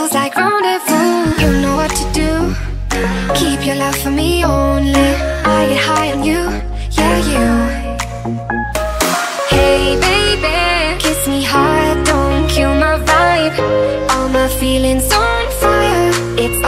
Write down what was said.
feels like rendezvous. You know what to do. Keep your love for me only. I get high on you, yeah, you. Hey baby, kiss me hard, don't kill my vibe. All my feelings on fire, it's